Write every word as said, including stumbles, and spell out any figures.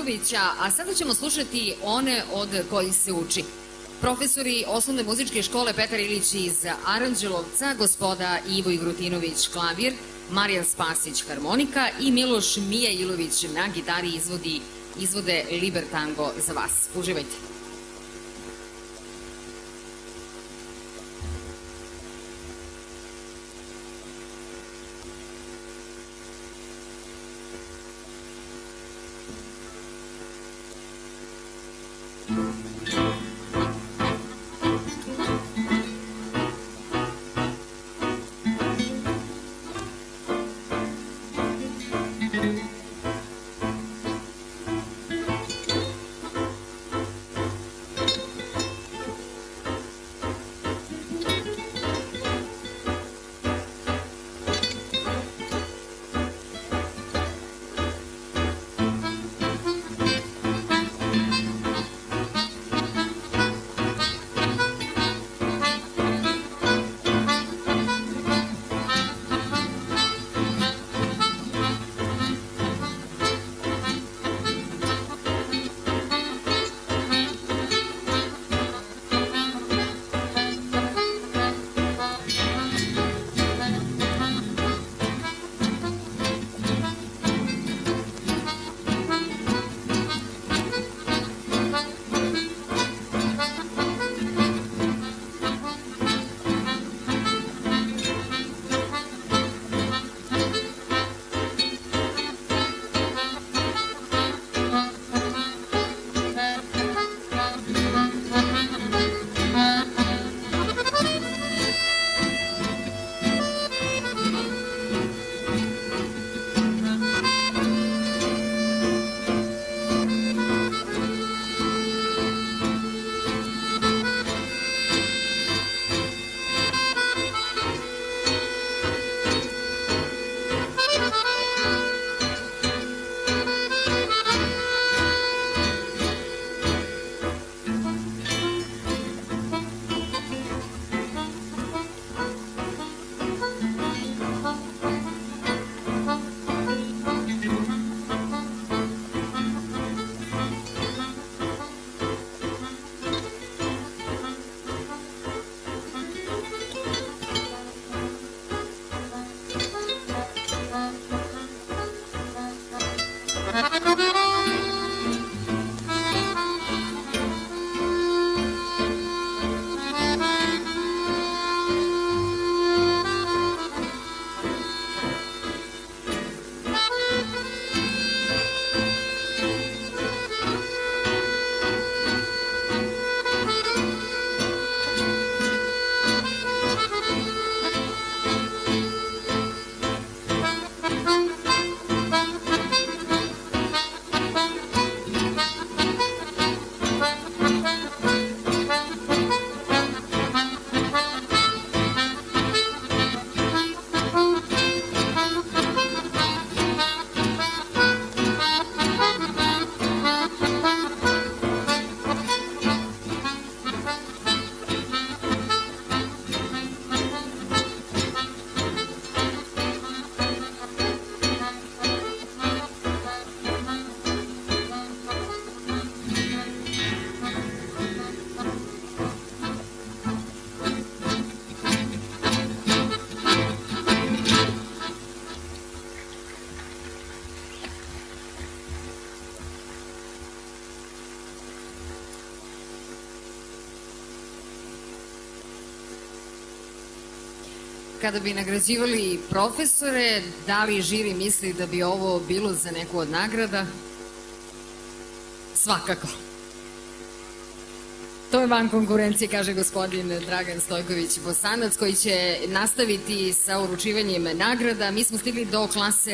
Stojkovića, a sada ćemo slušati one od kojih se uči. Profesori Osnovne muzičke škole Petar Ilić iz Aranđelovca, gospoda Ivo Igrutinović klavir, Marijan Spasić harmonika i Miloš Mijailović na gitari izvodi, izvode Liber Tango za vas. Uživajte. Kada bi nagrađivali profesore, da li žiri misli da bi ovo bilo za neku od nagrada? Svakako. To je van konkurencije, kaže gospodin Dragan Stojković Bosanac, koji će nastaviti sa uručivanjem nagrada. Mi smo stigli do klase